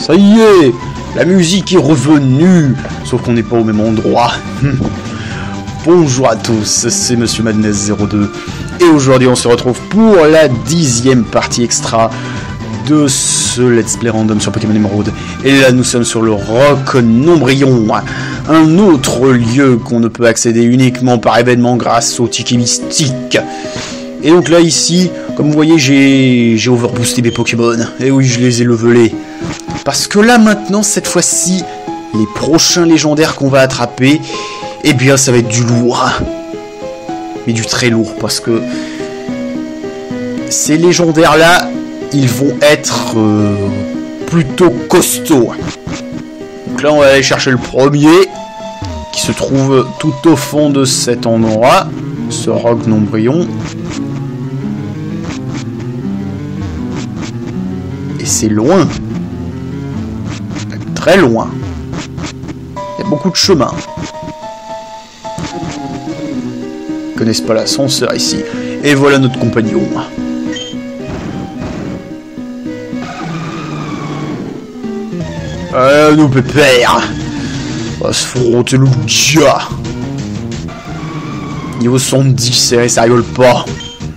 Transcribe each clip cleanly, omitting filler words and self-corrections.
Ça y est, la musique est revenue, sauf qu'on n'est pas au même endroit. Bonjour à tous, c'est Monsieur Madness02, et aujourd'hui on se retrouve pour la 10e partie extra de ce Let's Play random sur Pokémon Emerald. Et là nous sommes sur le Roc Nombrillon, un autre lieu qu'on ne peut accéder uniquement par événement grâce au ticket mystique. Et donc là ici, comme vous voyez, j'ai overboosté mes Pokémon, et oui je les ai levelés. Parce que là maintenant, cette fois-ci, les prochains légendaires qu'on va attraper, eh bien ça va être du lourd. Mais du très lourd, parce que ces légendaires-là, ils vont être plutôt costauds. Donc là, on va aller chercher le premier, qui se trouve tout au fond de cet endroit, ce Roc Nombrillon. Et c'est loin. Très loin. Il y a beaucoup de chemin. Ils connaissent pas l'ascenseur ici. Et voilà notre compagnon. Nos pépères. On va se frotter le gars. Niveau 70, ça rigole pas.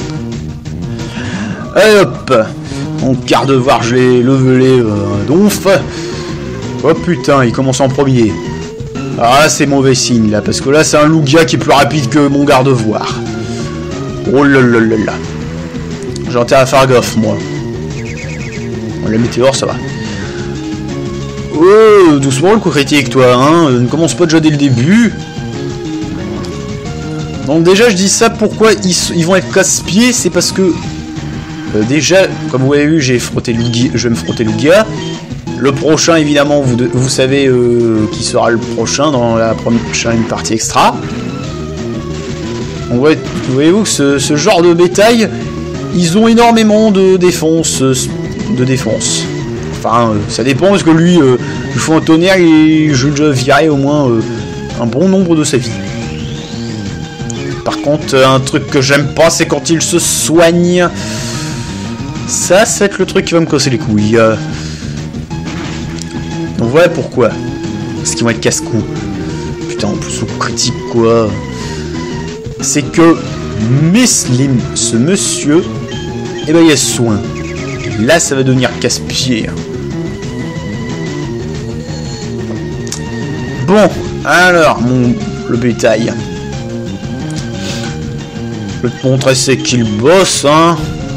Allez hop. Mon quart de voir, je l'ai levelé donf. Oh putain, il commence en premier. Ah, c'est mauvais signe là, parce que là c'est un Lugia qui est plus rapide que mon garde-voir. Oh là là là là. J'ai intérêt à faire gaffe, moi. Bon, la météore, ça va. Oh, doucement le coup critique, toi, hein. Ne commence pas déjà dès le début. Donc déjà, je dis ça, pourquoi ils vont être casse-pieds, c'est parce que... déjà, comme vous avez vu, je vais me frotter Lugia. Le prochain, évidemment, vous savez qui sera le prochain dans la prochaine partie extra. Donc, voyez-vous que ce genre de bétail, ils ont énormément de défense. Enfin, ça dépend, parce que lui, il faut un tonnerre et je déjà viré au moins un bon nombre de sa vie. Par contre, un truc que j'aime pas, c'est quand il se soigne. Ça va être le truc qui va me casser les couilles. Donc voilà pourquoi. Parce qu'ils vont être casse-cou. Putain, en plus, au critique, quoi. C'est que ce monsieur, eh ben, il a soin. Et là, ça va devenir casse-pied. Bon, alors, le bétail. Je vais te montrer c'est qu'il bosse, hein.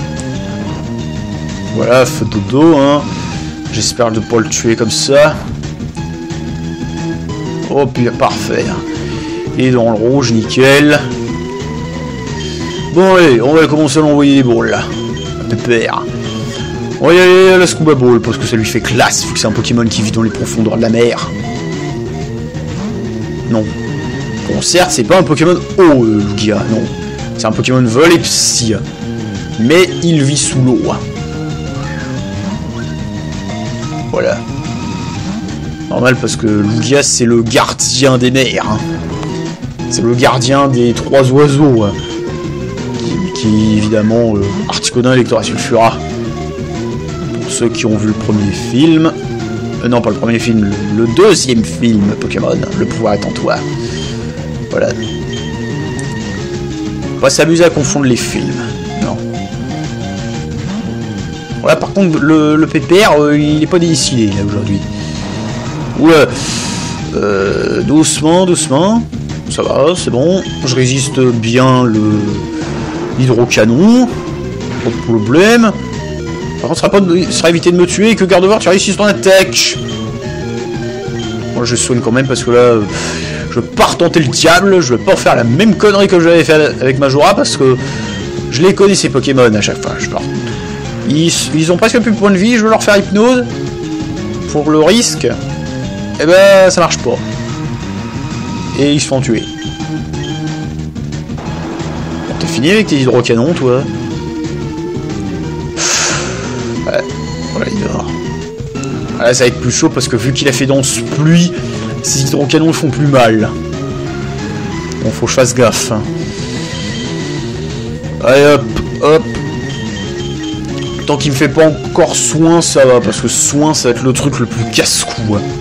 Voilà, feu dodo, hein. J'espère ne pas le tuer comme ça. Oh, puis parfait. Et dans le rouge, nickel. Bon, allez, on va commencer à l'envoyer des balles, là. Pépère. On va y aller à la Scuba Ball, parce que ça lui fait classe, vu que c'est un Pokémon qui vit dans les profondeurs de la mer. Non. Bon, certes, c'est pas un Pokémon eau, Lugia, non. C'est un Pokémon vol et psy. Mais il vit sous l'eau. Voilà. Normal parce que Lugia c'est le gardien des mers. Hein. C'est le gardien des trois oiseaux. Hein. Qui évidemment Articuno, Electora, Sulfura. Pour ceux qui ont vu le premier film. Non, pas le premier film, le deuxième film Pokémon. Le pouvoir est en toi. Voilà. On va s'amuser à confondre les films. Non. Voilà, par contre, le pépère, il est pas décidé, là, aujourd'hui. Oula. Doucement, doucement. Ça va, c'est bon. Je résiste bien l'hydrocanon. Pas de problème. Par contre, ça sera évité de me tuer et que garde-voir, tu réussisses ton attaque. Moi, je soigne quand même parce que là, je vais pas retenter le diable. Je vais pas faire la même connerie que j'avais fait avec Majora parce que je les connais ces Pokémon à chaque fois. Ils ont presque plus de points de vie, je veux leur faire hypnose. Pour le risque, eh ben ça marche pas. Et ils se font tuer. Bon, t'es fini avec tes hydrocanons, toi. Ouais, voilà, il dort. Là, ça va être plus chaud parce que vu qu'il a fait danse pluie, ces hydrocanons font plus mal. Bon, faut que je fasse gaffe. Allez, hop, hop. Tant qu'il me fait pas encore soin, ça va, parce que soin, ça va être le truc le plus casse-cou. Hein.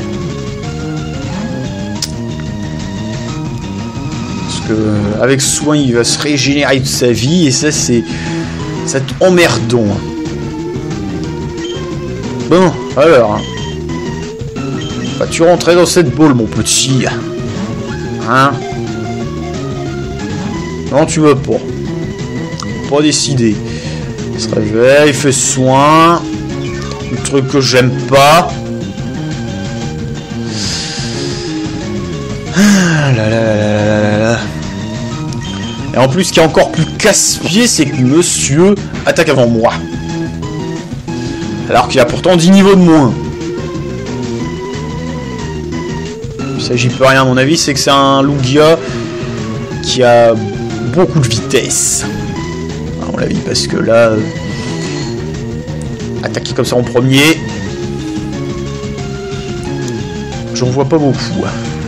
Parce que avec soin, il va se régénérer toute sa vie, et ça, c'est emmerdant. Hein. Bon, alors... Hein. Vas-tu rentrer dans cette boule, mon petit? Hein? Non, tu veux pas. Pas décidé. Il se réveille, il fait soin. Le truc que j'aime pas. Ah là là là là là là. Et en plus, ce qui est encore plus casse-pied, c'est que monsieur attaque avant moi. Alors qu'il a pourtant 10 niveaux de moins. Il s'agit peu rien à mon avis, c'est que c'est un Lugia qui a beaucoup de vitesse. À mon avis, parce que là... attaquer comme ça en premier... J'en vois pas beaucoup.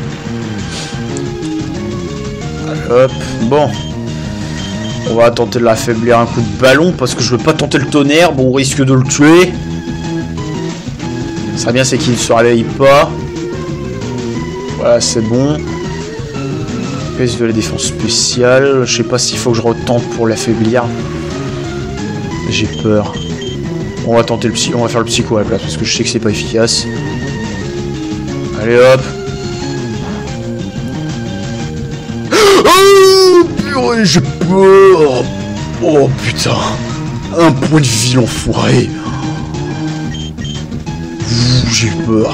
Allez, hop, bon. On va tenter de l'affaiblir un coup de ballon, parce que je veux pas tenter le tonnerre, bon on risque de le tuer. Ce serait bien, c'est qu'il ne se réveille pas. Voilà, c'est bon. Pèse de la défense spéciale. Je sais pas s'il faut que je retente pour l'affaiblir. J'ai peur. On va tenter le psy. On va faire le psycho à la place parce que je sais que c'est pas efficace. Allez hop. Oh purée, j'ai peur. Oh putain. Un point de vie l'enfoiré. J'ai peur.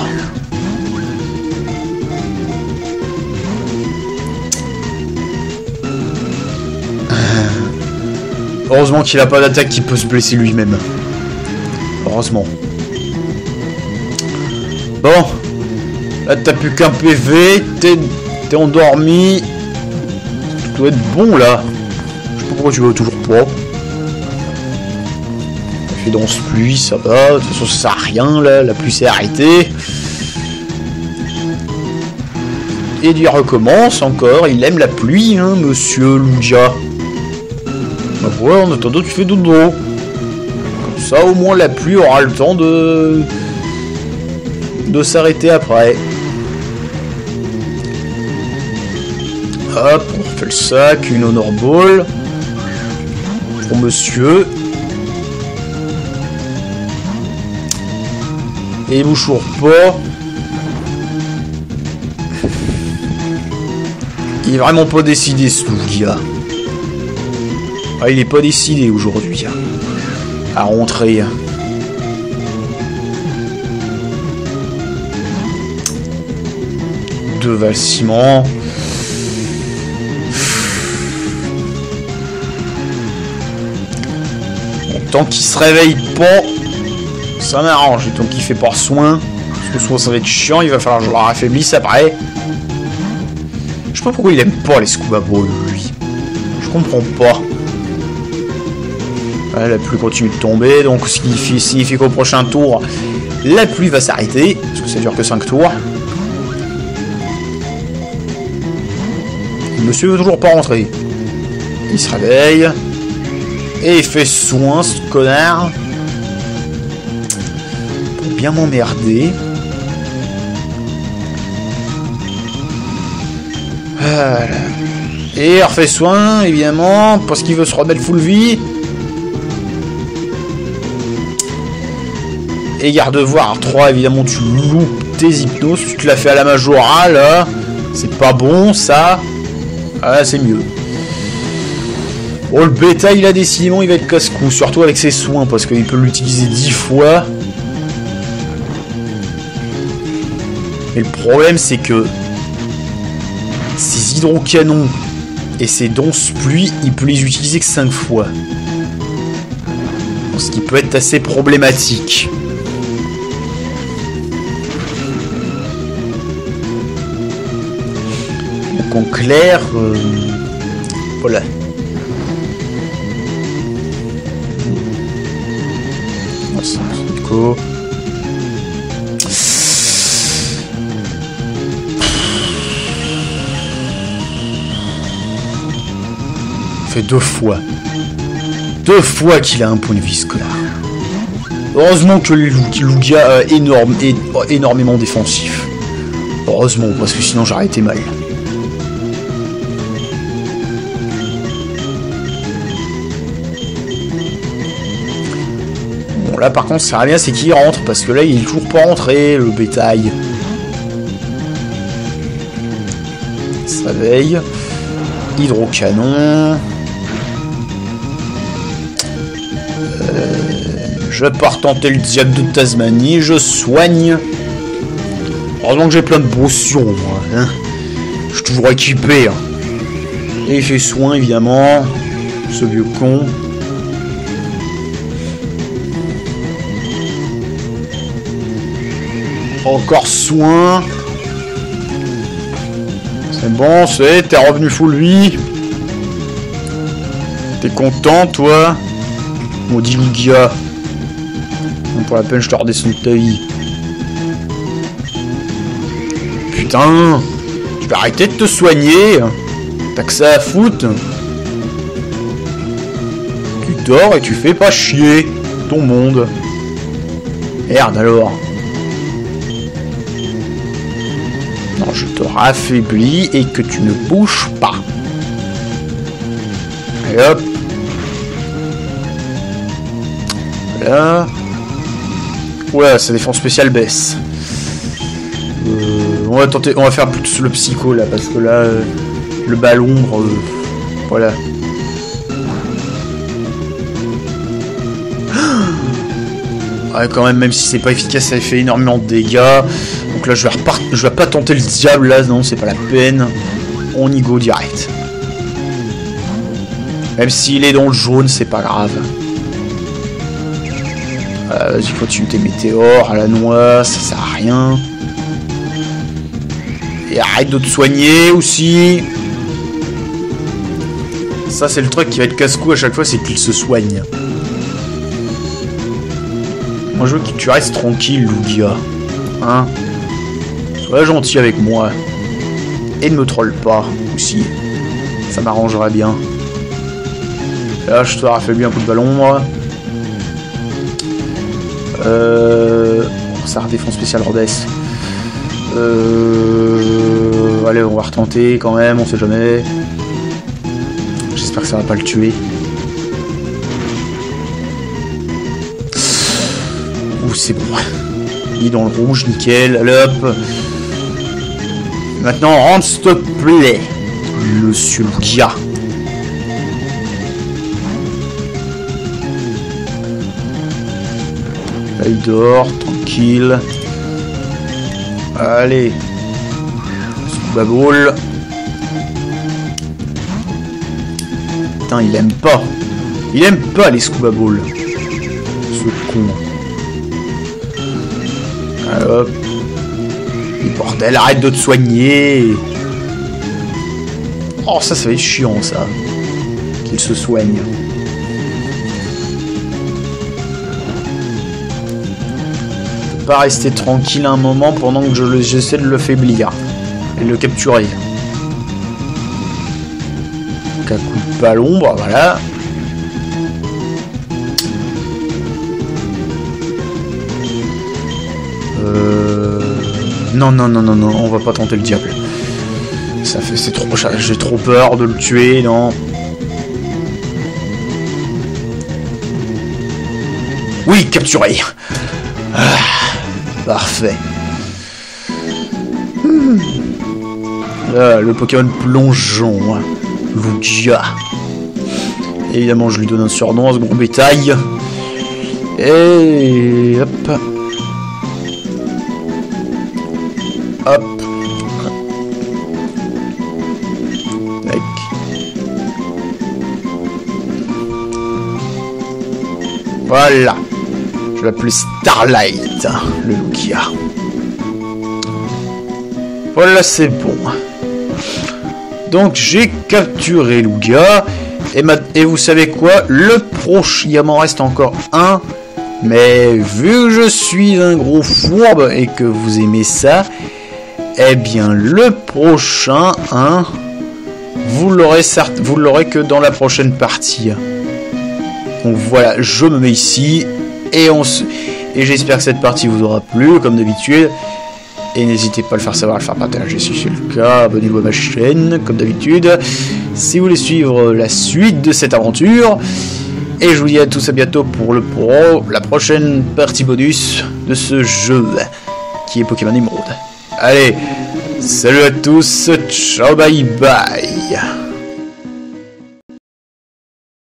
Heureusement qu'il a pas d'attaque qui peut se blesser lui-même. Heureusement. Bon. Là, t'as plus qu'un PV. T'es endormi. Tu dois être bon, là. Je sais pas pourquoi tu veux toujours pas. T'as fait danse pluie, ça va. De toute façon, ça sert à rien, là. La pluie s'est arrêtée. Et il recommence encore. Il aime la pluie, hein, monsieur Lugia. Bah ouais, en attendant, tu fais dodo. Comme ça, au moins, la pluie aura le temps de s'arrêter après. Hop, on refait le sac, une honor ball. Pour monsieur. Et il bouge pas. Il est vraiment pas décidé, ce Lugia. Ah, il est pas décidé aujourd'hui à rentrer. Deux valciments. Bon, tant qu'il se réveille pas, ça m'arrange. Et tant qu'il fait pas soin, parce que soit ça va être chiant, il va falloir que je le raffaiblisse après. Je sais pas pourquoi il aime pas les scuba balls, lui. Je comprends pas. La pluie continue de tomber, donc ce qui signifie qu'au prochain tour, la pluie va s'arrêter, parce que ça dure que 5 tours. Monsieur veut toujours pas rentrer. Il se réveille, et il fait soin, ce connard, pour bien m'emmerder. Voilà. Et il refait soin, évidemment, parce qu'il veut se remettre full vie. Et garde-voir 3, évidemment, tu loupes tes hypnoses. Tu te l'as fait à la Majora, là. C'est pas bon, ça. Ah, c'est mieux. Bon, le bêta, il a décidément, il va être casse-cou. Surtout avec ses soins, parce qu'il peut l'utiliser 10 fois. Mais le problème, c'est que ses hydrocanons et ses danses pluie, il peut les utiliser que 5 fois. Ce qui peut être assez problématique. Donc en clair, voilà. Fait 2 fois. 2 fois qu'il a un point de vie, ce connard. Heureusement que le Lugia est énormément défensif. Heureusement, parce que sinon j'aurais été mal. Bon, là par contre, ça va bien, c'est qu'il rentre, parce que là il est toujours pas rentré, le bétail. Ça veille. Hydrocanon. Je vais pas retenter le diable de Tasmanie, je soigne. Heureusement que j'ai plein de potions, moi. Hein. Je suis toujours équipé. Hein. Et il fait soin, évidemment. Ce vieux con. Encore soin. C'est bon, t'es revenu full lui. T'es content, toi? Maudit Lugia. Pour la peine, je te redescends de ta vie. Putain, tu peux arrêter de te soigner. T'as que ça à foutre. Tu dors et tu fais pas chier ton monde. Merde alors. Non, je te raffaiblis et que tu ne bouges pas. Et hop. Voilà. Ouais, sa défense spéciale baisse. On va tenter, on va faire plus le psycho là, parce que là, le ballon, voilà. Ouais, quand même si c'est pas efficace, ça fait énormément de dégâts. Donc là, je vais pas tenter le diable là, non, c'est pas la peine. On y go direct. Même s'il est dans le jaune, c'est pas grave. Vas-y, continue tes météores à la noix, ça sert à rien. Et arrête de te soigner aussi. Ça, c'est le truc qui va être casse-cou à chaque fois, c'est qu'il se soigne. Moi, je veux que tu restes tranquille, Lugia. Hein? Sois gentil avec moi. Et ne me troll pas, aussi. Ça m'arrangera bien. Là, je te raffaiblis un peu de ballon, moi. Ça redéfense spécial rebaisse. Allez, on va retenter quand même, on sait jamais. J'espère que ça va pas le tuer. Ouh, c'est bon. Il est dans le rouge, nickel. Allez hop. Maintenant, rentre s'il te plaît, Monsieur Lugia. Là, il dort, tranquille. Allez. Scuba Ball. Putain, il aime pas. Il aime pas les Scuba Ball. Ce con. Allez, hop. Et bordel, arrête de te soigner. Oh, ça va être chiant, ça. Qu'il se soigne. Pas rester tranquille un moment pendant que j'essaie de le faiblir et de le capturer. Donc un coup de ballon, bah voilà. Non, on va pas tenter le diable. Ça fait, c'est trop, j'ai trop peur de le tuer, non. Oui, capturé. Ah. Parfait. Là, le Pokémon plongeon. Hein. Lugia. Évidemment, je lui donne un surnom à ce gros bétail. Et hop. Hop. Tac. Voilà. Je vais l'appeler Starlight, le Lugia. Voilà, c'est bon. Donc, j'ai capturé Lugia. Et vous savez quoi? Le prochain... Il m'en reste encore un. Mais vu que je suis un gros fourbe et que vous aimez ça, eh bien, le prochain, hein, vous l'aurez que dans la prochaine partie. Donc voilà, je me mets ici. Et j'espère que cette partie vous aura plu, comme d'habitude. Et n'hésitez pas à le faire savoir, à le faire partager si c'est le cas. Abonnez-vous à ma chaîne, comme d'habitude, si vous voulez suivre la suite de cette aventure. Et je vous dis à tous à bientôt pour la prochaine partie bonus de ce jeu, qui est Pokémon Émeraude. Allez, salut à tous, ciao, bye bye.